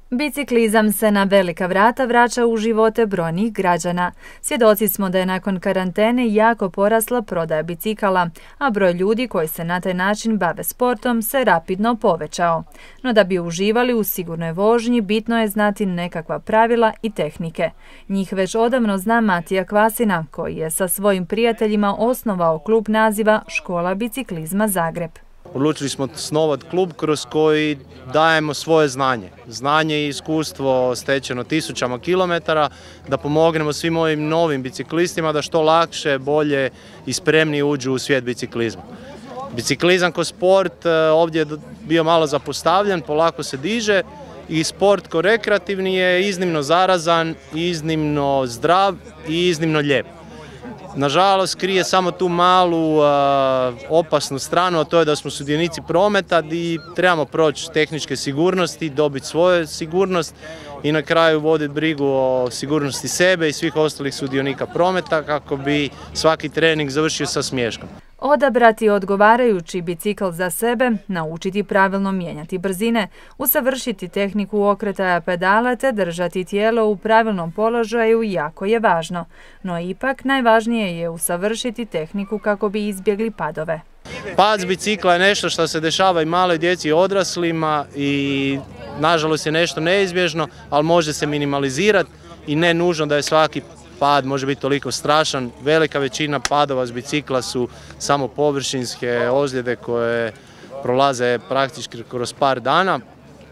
Biciklizam se na velika vrata vraća u živote brojnih građana. Svjedoci smo da je nakon karantene jako porasla prodaja bicikala, a broj ljudi koji se na taj način bave sportom se rapidno povećao. No da bi uživali u sigurnoj vožnji, bitno je znati nekakva pravila i tehnike. Njih već odavno zna Matija Kvasina, koji je sa svojim prijateljima osnovao klub naziva Škola biciklizma Zagreb. Odlučili smo osnovati klub kroz koji dajemo svoje znanje. Znanje i iskustvo stečeno tisućama kilometara, da pomognemo svim ovim novim biciklistima da što lakše, bolje i spremnije uđu u svijet biciklizma. Biciklizam kao sport ovdje je bio malo zapostavljen, polako se diže i sport kao rekreativni je iznimno zarazan, iznimno zdrav i iznimno lijep. Nažalost, krije samo tu malu opasnu stranu, a to je da smo sudionici prometa i trebamo proći tehničke sigurnosti, dobiti svoju sigurnost i na kraju voditi brigu o sigurnosti sebe i svih ostalih sudionika prometa kako bi svaki trening završio sa smiješkom. Odabrati odgovarajući bicikl za sebe, naučiti pravilno mijenjati brzine, usavršiti tehniku okretaja pedala te držati tijelo u pravilnom položaju jako je važno. No ipak najvažnije je usavršiti tehniku kako bi izbjegli padove. Pad s bicikla je nešto što se dešava i maloj djeci i odraslima i nažalost je nešto neizbježno, ali može se minimalizirati i ne nužno da je svaki pad može biti toliko strašan. Velika većina padova s bicikla su samo površinske ozljede koje prolaze praktički kroz par dana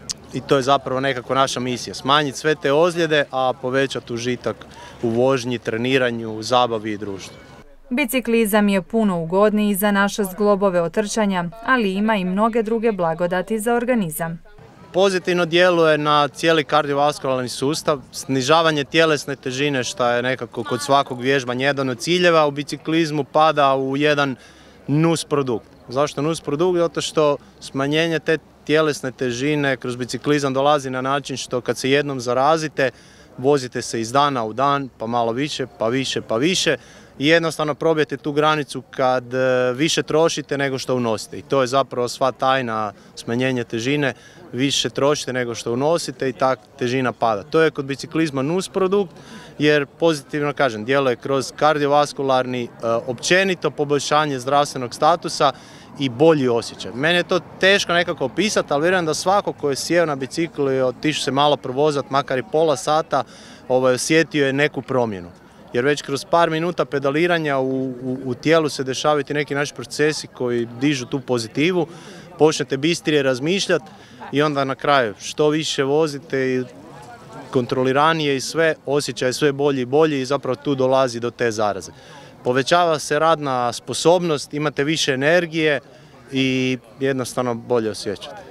i to je zapravo nekako naša misija. Smanjiti sve te ozljede, a povećati užitak u vožnji, treniranju, zabavi i društvu. Biciklizam je puno ugodniji za naše zglobove od trčanja, ali ima i mnoge druge blagodati za organizam. Pozitivno djeluje na cijeli kardiovaskularni sustav, snižavanje tjelesne težine što je nekako kod svakog vježbanja jedan od ciljeva, u biciklizmu pada u jedan nus produkt. Zašto nus produkt? Zato što smanjenje te tjelesne težine kroz biciklizam dolazi na način što kad se jednom zarazite, vozite se iz dana u dan, pa malo više, pa više, pa više i jednostavno probijete tu granicu kad više trošite nego što unosite. I to je zapravo sva tajna smanjenja težine, više trošite nego što unosite i ta težina pada. To je kod biciklizma nus produkt jer pozitivno kažem, djeluje kroz kardiovaskularni, općenito poboljšanje zdravstvenog statusa i bolji osjećaj. Meni je to teško nekako opisati, ali vjerujem da svako ko je sjeo na bicikl i otišao se malo provozati, makar i pola sata, osjetio je neku promjenu. Jer već kroz par minuta pedaliranja u tijelu se dešavaju ti neki naši procesi koji dižu tu pozitivu, počnete bistrije razmišljati i onda na kraju što više vozite i kontroliranije i sve, osjećaj je sve bolji i bolji i zapravo tu dolazi do te zaraze. Povećava se radna sposobnost, imate više energije i jednostavno bolje osjećate.